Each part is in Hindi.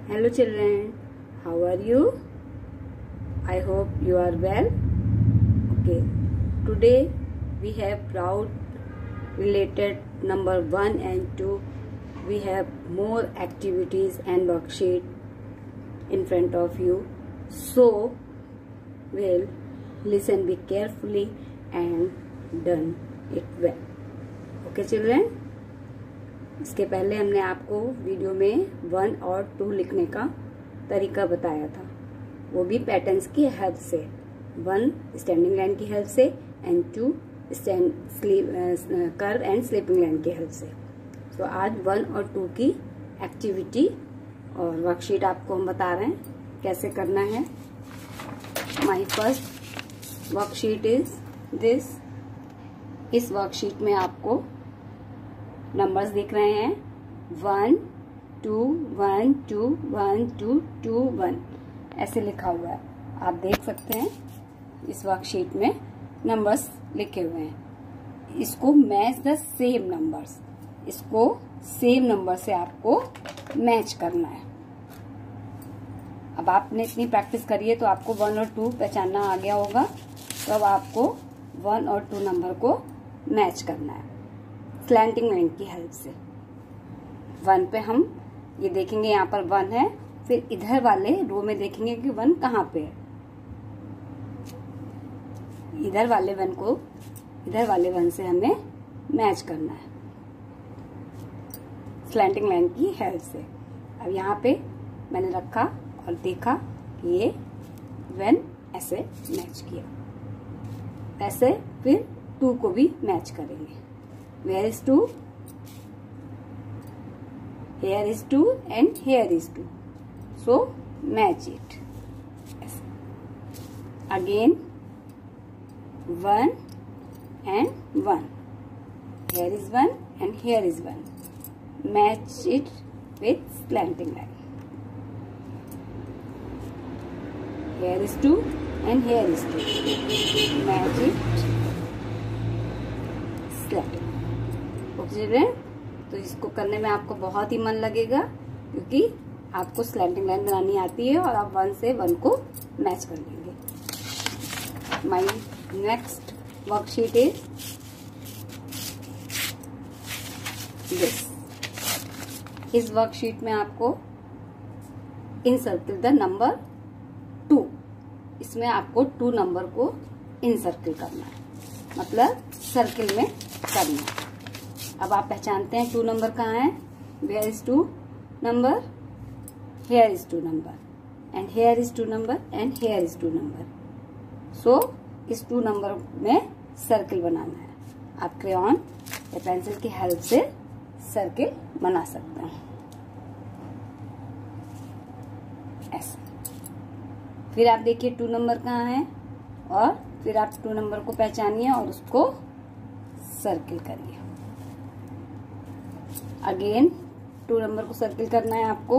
Hello children, how are you? I hope you are well. Okay, today we have proud related number 1 and 2. We have more activities and worksheet in front of you. So, well, listen be carefully and done it well. Okay children? इसके पहले हमने आपको वीडियो में 1 और 2 लिखने का तरीका बताया था, वो भी पैटर्न्स की हेल्प से। 1 स्टैंडिंग लाइन की हेल्प से and 2 curve and sleeping line की हेल्प से। तो आज 1 और 2 की एक्टिविटी और वर्कशीट आपको हम बता रहे हैं कैसे करना है। My first worksheet is this. इस वर्कशीट में आपको नंबर्स दिख रहे हैं 1 2 1 2 1 2 2 1 ऐसे लिखा हुआ है। आप देख सकते हैं इस वर्कशीट में नंबर्स लिखे हुए हैं। इसको मैच द सेम नंबर्स, इसको सेम नंबर से आपको मैच करना है। अब आपने इतनी प्रैक्टिस करी है तो आपको 1 और 2 पहचानना आ गया होगा। तो अब आपको 1 और 2 नंबर को मैच करना है स्लैंटिंग लाइन की हेल्प से। 1 पे हम ये देखेंगे, यहाँ पर 1 है, फिर इधर वाले रो में देखेंगे कि 1 कहाँ पे है। इधर वाले 1 को इधर वाले 1 से हमें मैच करना है स्लैंटिंग लाइन की हेल्प से। अब यहाँ पे मैंने रखा और देखा कि ये 1 ऐसे मैच किया, ऐसे फिर 2 को भी मैच करेंगे। Where is 2? Here is 2 and here is 2. So match it. Yes. Again 1 and 1. Here is 1 and here is 1. Match it with slanting line. Here is 2 and here is 2. Match it slanting. तो इसको करने में आपको बहुत ही मन लगेगा क्योंकि आपको स्लैंटिंग लाइन बनानी आती है और आप 1 से 1 को मैच कर लेंगे। My next worksheet is this. इस वर्कशीट में आपको इनसर्किल द नंबर 2, इसमें आपको 2 नंबर को इनसर्किल करना है, मतलब सर्किल में करना है। अब आप पहचानते हैं 2 नंबर कहाँ है। Where is 2 number, here is 2 number and here is 2 number and here is 2 number. So इस 2 नंबर में सर्किल बनाना है। आप क्रेयॉन या पेंसिल की हेल्प से सर्किल बना सकते हैं ऐसे। फिर आप देखिए 2 नंबर कहाँ है और फिर आप 2 नंबर को पहचानिए और उसको सर्किल करिए। अगेन 2 नंबर को सर्किल करना है आपको।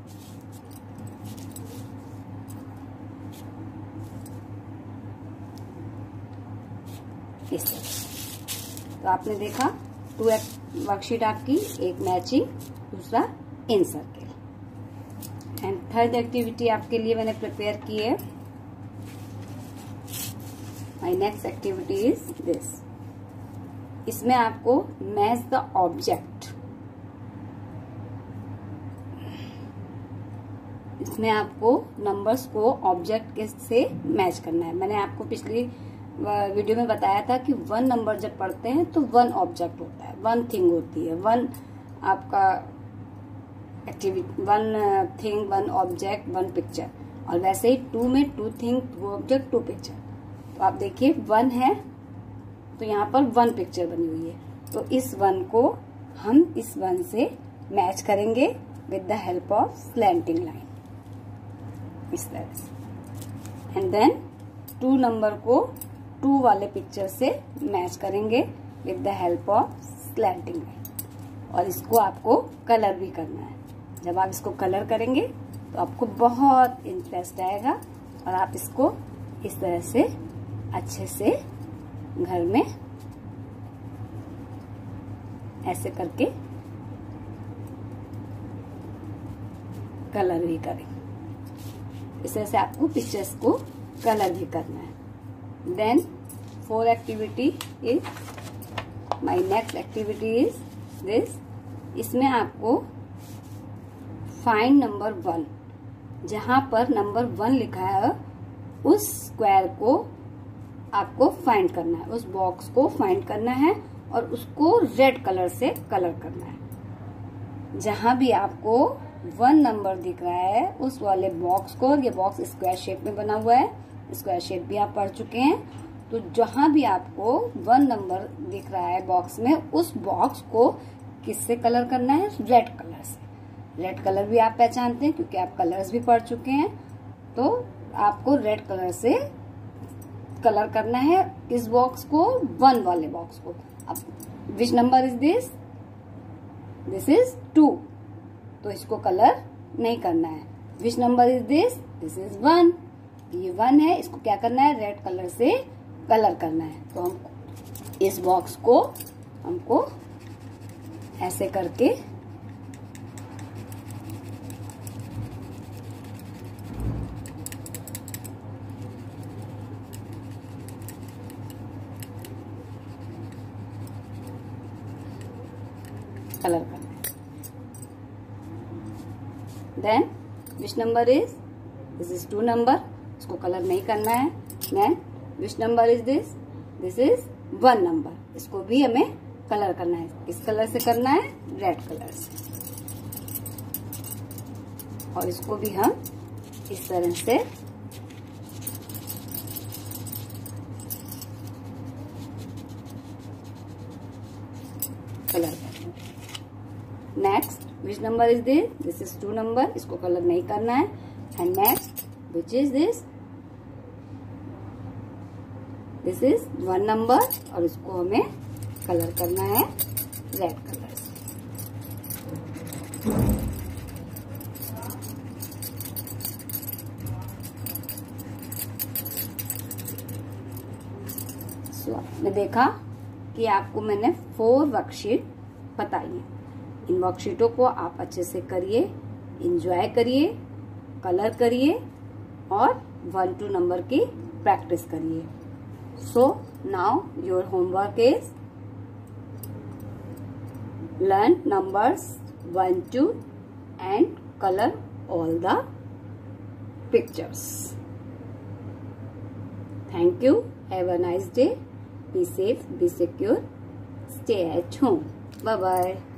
इस तरह। तो आपने देखा 2 वर्कशीट आपकी, एक मैचिंग, दूसरा in circle. And third activity आपके लिए मैंने प्रिपेयर की है। My next activity is this. इसमें आपको मैच द ऑब्जेक्ट, इसमें आपको नंबर्स को ऑब्जेक्ट के से मैच करना है। मैंने आपको पिछली वीडियो में बताया था कि 1 नंबर जब पढ़ते हैं तो 1 ऑब्जेक्ट होता है, 1 थिंग होती है, 1 आपका एक्टिविटी, 1 थिंग 1 ऑब्जेक्ट 1 पिक्चर। और वैसे ही 2 में 2 थिंग 2 ऑब्जेक्ट 2 पिक्चर। तो आप देखिए 1 है तो यहाँ पर 1 पिक्चर बनी हुई है, तो इस 1 को हम इस 1 से मैच करेंगे with the help of slanting line, इस तरह से। एंड देन 2 नंबर को 2 वाले पिक्चर से मैच करेंगे with the help of slanting line. और इसको आपको कलर भी करना है। जब आप इसको कलर करेंगे तो आपको बहुत इंटरेस्ट आएगा और आप इसको इस तरह से अच्छे से घर में ऐसे करके कलर भी करें। इस तरह से आपको पिक्चर्स को कलर भी करना है। Then 4th activity is, my next activity is this. इसमें आपको फाइंड नंबर 1, जहां पर नंबर 1 लिखा है उस स्क्वायर को आपको फाइंड करना है, उस बॉक्स को फाइंड करना है और उसको रेड कलर से कलर करना है। जहां भी आपको 1 नंबर दिख रहा है उस वाले बॉक्स को, ये बॉक्स स्क्वायर शेप में बना हुआ है, स्क्वायर शेप भी आप पढ़ चुके हैं, तो जहां भी आपको 1 नंबर दिख रहा है बॉक्स में, उस बॉक्स को किससे कलर करना है? रेड कलर से। रेड कलर भी आप पहचानते हैं क्योंकि आप कलर्स भी पढ़ चुके हैं, तो आपको रेड कलर से कलर करना है इस बॉक्स को, 1 वाले बॉक्स को। अब which number is this? This is 2, तो इसको कलर नहीं करना है। Which number is this? This is 1, ये 1 है, इसको क्या करना है? रेड कलर से कलर करना है। तो हम इस बॉक्स को हमको ऐसे करके कलर करना है। Then which number is? This is 2 number, इसको कलर नहीं करना है। Then which number is this? This is 1 number, इसको भी हमें कलर करना है। किस कलर से करना है? रेड कलर से। और इसको भी हम इस तरह से कलर करेंगे। Next which number is this? This is 2 number, इसको कलर नहीं करना है। And next which is this? This is 1 number और इसको हमें कलर करना है रेड कलर से। सो आपने देखा कि आपको मैंने 4 वर्कशीट बताई है। इन वर्कशीटों को आप अच्छे से करिए, एंजॉय करिए, कलर करिए और 1 to नंबर की प्रैक्टिस करिए। So now your homework is learn numbers 1 to and color all the pictures. Thank you. Have a nice day. Be safe, be secure. Stay at home. Bye bye.